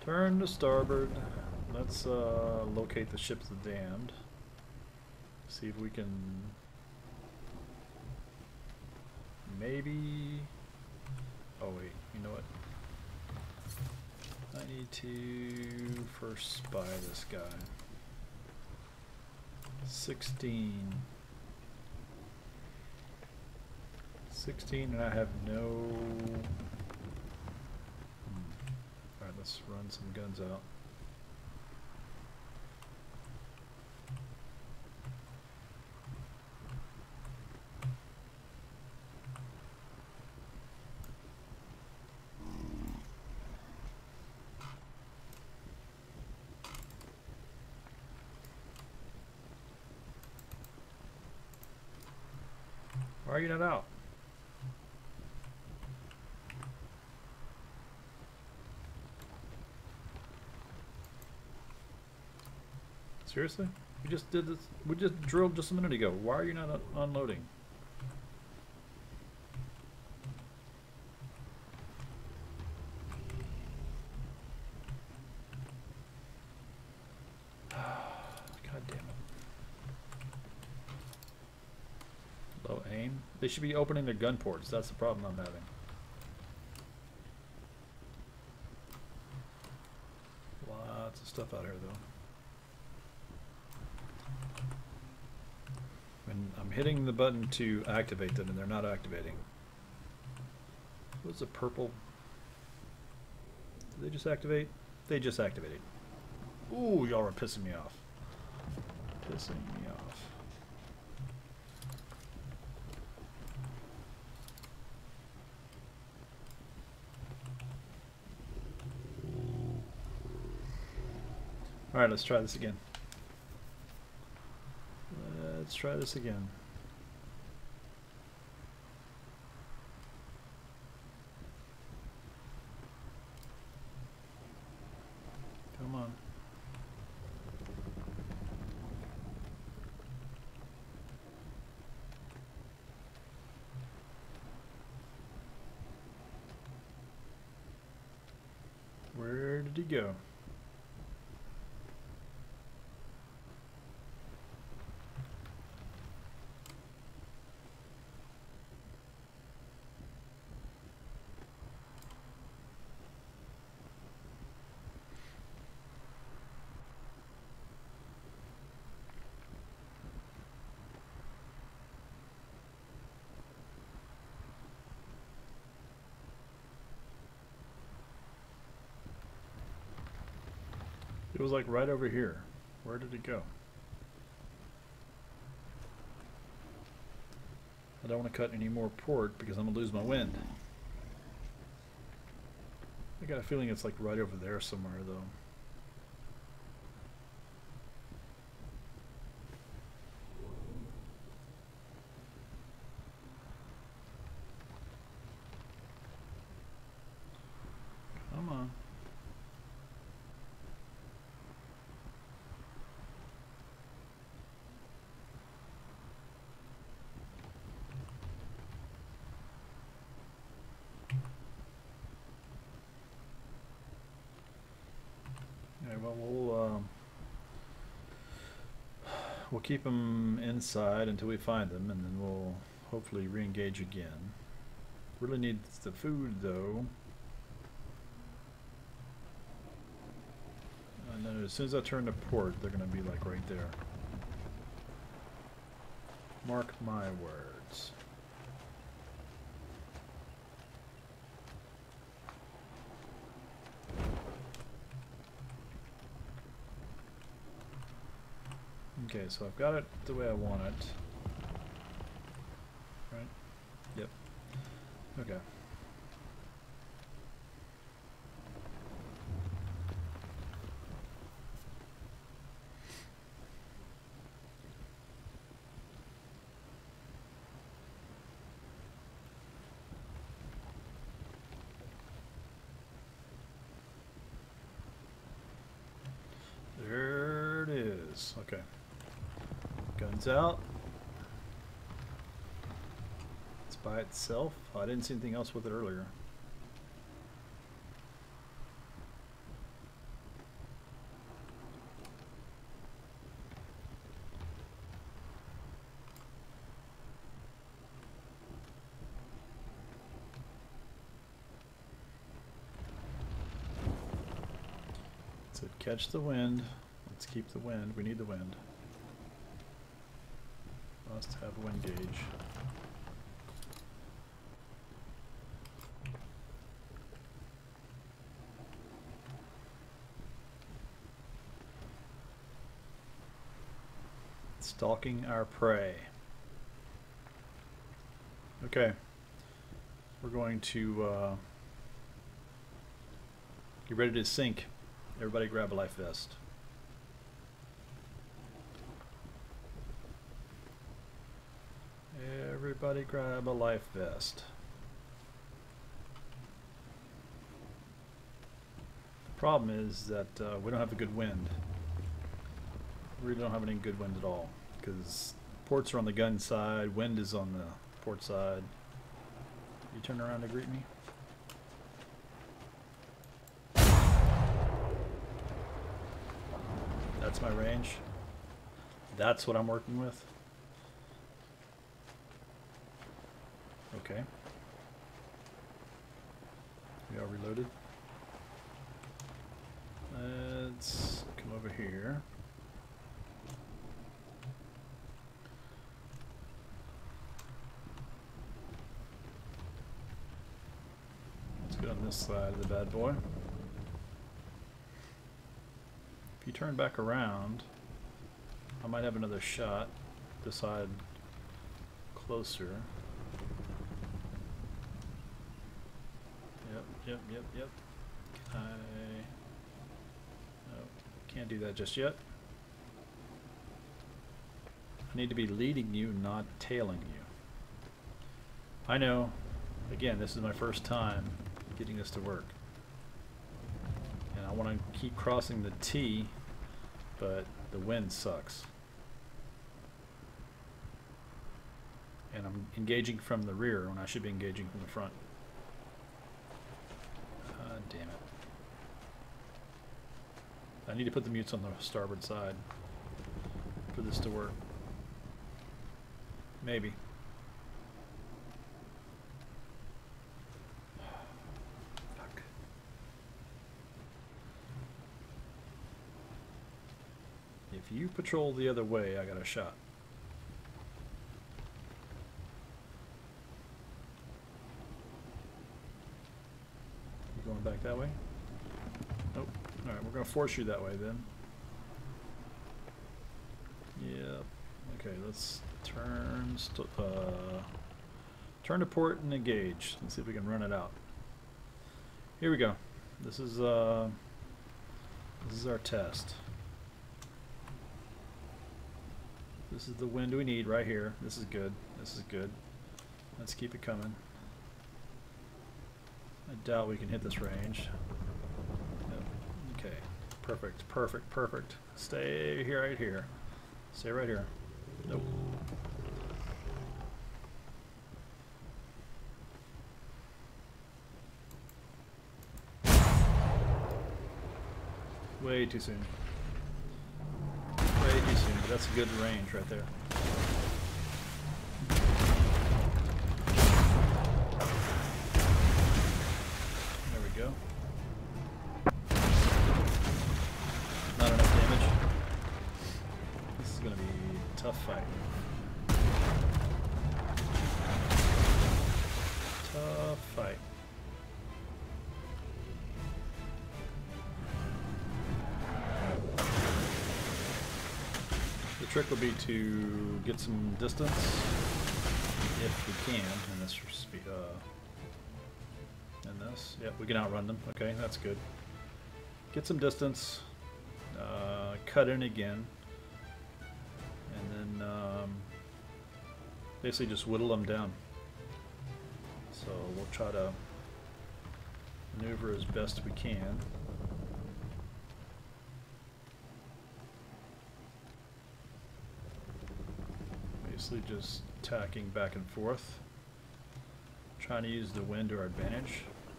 Turn to starboard. Let's locate the ships of the damned. See if we can maybe. Oh wait, you know what? I need to first spy this guy. 16. 16 and I have no... Alright, let's run some guns out. Why are you not out? Seriously? We just did this. We just drilled just a minute ago. Why are you not unloading? God damn it. Low aim. They should be opening their gun ports. That's the problem I'm having. Lots of stuff out here though. And I'm hitting the button to activate them and they're not activating. What's the purple? Did they just activate? They just activated. Ooh, y'all are pissing me off. Pissing me off. Alright, let's try this again. Let's try this again. Come on. Where did he go? It was like right over here. Where did it go? I don't want to cut any more port because I'm going to lose my wind. I got a feeling it's like right over there somewhere though. Come on. Yeah, well, we'll keep them inside until we find them, and then we'll hopefully re-engage again. Really needs the food, though. And then as soon as I turn to port, they're going to be like right there. Mark my words. Okay, so I've got it the way I want it. Right? Yep. Okay. There it is. Okay. Guns out. It's by itself. Oh, I didn't see anything else with it earlier. said catch the wind. Let's keep the wind. We need the wind. Must have wind gauge. Stalking our prey. Okay. We're going to get ready to sink. Everybody grab a life vest. Everybody grab a life vest. The problem is that we don't have a good wind. We really don't have any good wind at all, because ports are on the gun side, wind is on the port side. You turn around to greet me? That's my range. That's what I'm working with. Okay. We are reloaded. Let's come over here. Let's get on this side of the bad boy. If you turn back around, I might have another shot. This side closer. Yep. Can I... No, can't do that just yet. I need to be leading you, not tailing you. I know, again, this is my first time getting this to work. And I want to keep crossing the T, but the wind sucks. And I'm engaging from the rear when I should be engaging from the front. Damn it. I need to put the mutes on the starboard side for this to work. Maybe. Fuck. If you patrol the other way, I got a shot. Going back that way? Nope. Alright, we're going to force you that way then. Yep. Okay, let's turn to port and engage. Let's see if we can run it out. Here we go. This is our test. This is the wind we need right here. This is good. This is good. Let's keep it coming. I doubt we can hit this range. Yep. Okay. Perfect. Stay here, right here. Stay right here. Nope. Way too soon. Way too soon, but that's a good range right there. Go. Not enough damage. This is going to be a tough fight. Tough fight. The trick will be to get some distance, if we can, in this speed. And this, yep, we can outrun them. Okay, that's good. Get some distance, cut in again, and then basically just whittle them down. So we'll try to maneuver as best we can. Basically just tacking back and forth, trying to use the wind to our advantage.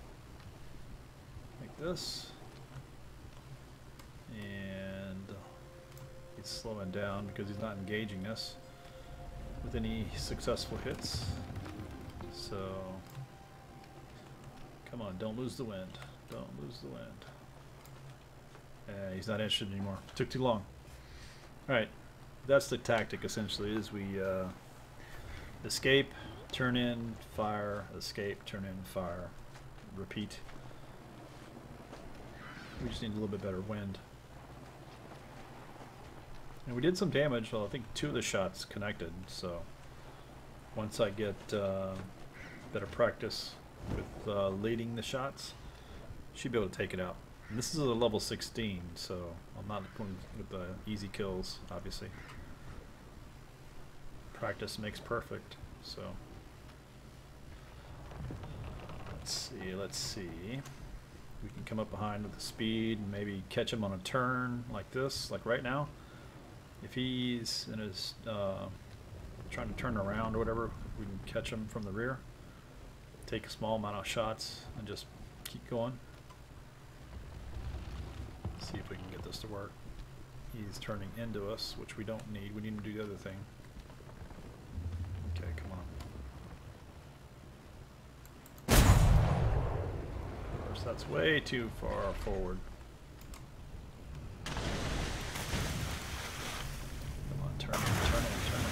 Like this. And he's slowing down because he's not engaging us with any successful hits. So come on, don't lose the wind. Don't lose the wind. He's not interested anymore. Took too long. Alright, that's the tactic essentially, is we escape, turn in, fire, escape, turn in, fire, repeat. We just need a little bit better wind. And we did some damage. Well, I think 2 of the shots connected, so once I get better practice with leading the shots, should be able to take it out. And this is a level 16, so I'm not going with the easy kills, obviously. Practice makes perfect, so let's see. We can come up behind with the speed and maybe catch him on a turn like this, like right now. If he's in his trying to turn around or whatever, we can catch him from the rear, take a small amount of shots, and just keep going. See if we can get this to work. He's turning into us, which we don't need. We need to do the other thing. Okay, come on. Of course, that's way too far forward. Come on, turn in, turn in, turn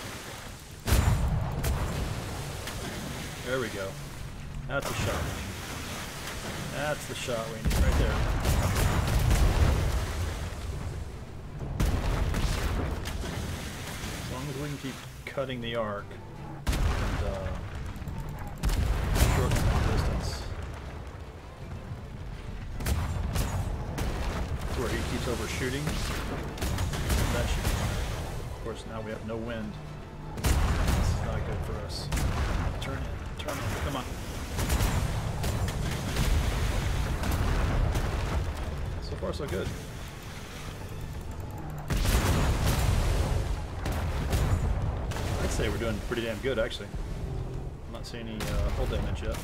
in. There we go. That's the shot. That's the shot we need right there. As long as we can keep cutting the arc and shorten that distance to where he keeps overshooting, that should be fine. Of course, now we have no wind. This is not good for us. Turn in, come on. So far, so good. I'd say we're doing pretty damn good, actually. I'm not seeing any hull damage yet.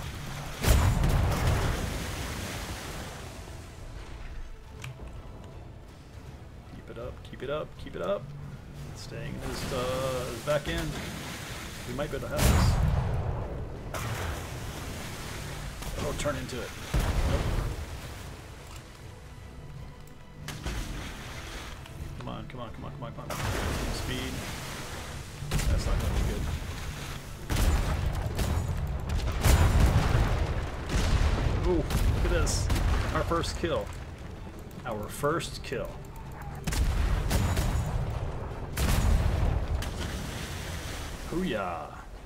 Keep it up, keep it up, keep it up. Staying in his back end. We might be able to have this. Oh, turn into it. Nope. Come on, come on, come on, come on, come on. Speed. That's not going to be good. Ooh, look at this. Our first kill. Our first kill. Hoo-yah.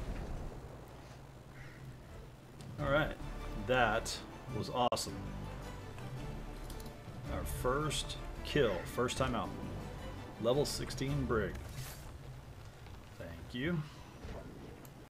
Alright. That was awesome. Our first kill. First time out. Level 16 brig. Thank you.